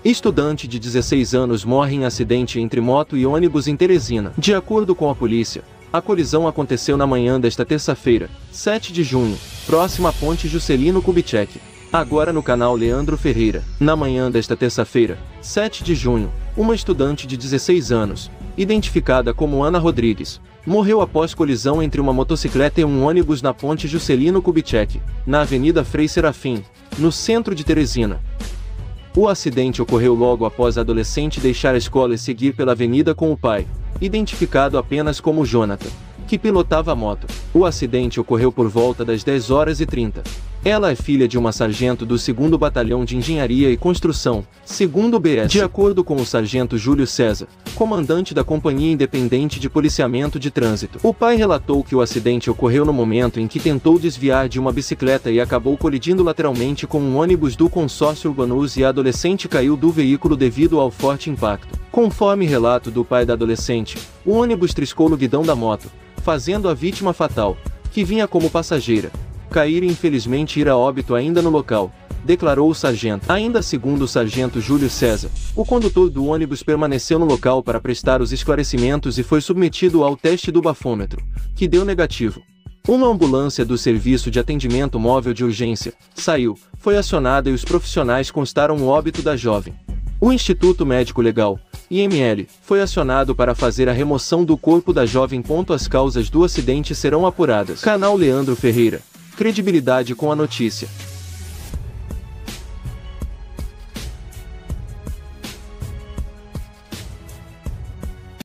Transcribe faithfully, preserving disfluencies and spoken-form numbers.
Estudante de dezesseis anos morre em acidente entre moto e ônibus em Teresina. De acordo com a polícia, a colisão aconteceu na manhã desta terça-feira, sete de junho, próxima à ponte Juscelino Kubitschek. Agora no canal Leandro Ferreira. Na manhã desta terça-feira, sete de junho, uma estudante de dezesseis anos, identificada como Ana Rodrigues, morreu após colisão entre uma motocicleta e um ônibus na ponte Juscelino Kubitschek, na Avenida Frei Serafim, no centro de Teresina. O acidente ocorreu logo após a adolescente deixar a escola e seguir pela avenida com o pai, identificado apenas como Jonathan, que pilotava a moto. O acidente ocorreu por volta das dez horas e trinta. Ela é filha de uma sargento do segundo Batalhão de Engenharia e Construção, segundo o B S. De acordo com o sargento Júlio César, comandante da Companhia Independente de Policiamento de Trânsito, o pai relatou que o acidente ocorreu no momento em que tentou desviar de uma bicicleta e acabou colidindo lateralmente com um ônibus do consórcio Urbanus e a adolescente caiu do veículo devido ao forte impacto. Conforme relato do pai da adolescente, o ônibus triscou no guidão da moto, fazendo a vítima fatal, que vinha como passageira, cair e infelizmente ir a óbito ainda no local, declarou o sargento. Ainda segundo o sargento Júlio César, o condutor do ônibus permaneceu no local para prestar os esclarecimentos e foi submetido ao teste do bafômetro, que deu negativo. Uma ambulância do Serviço de Atendimento Móvel de Urgência, SAIU, foi acionada e os profissionais constaram o óbito da jovem. O Instituto Médico Legal, I M L, foi acionado para fazer a remoção do corpo da jovem. As causas do acidente serão apuradas. Canal Leandro Ferreira. Credibilidade com a notícia.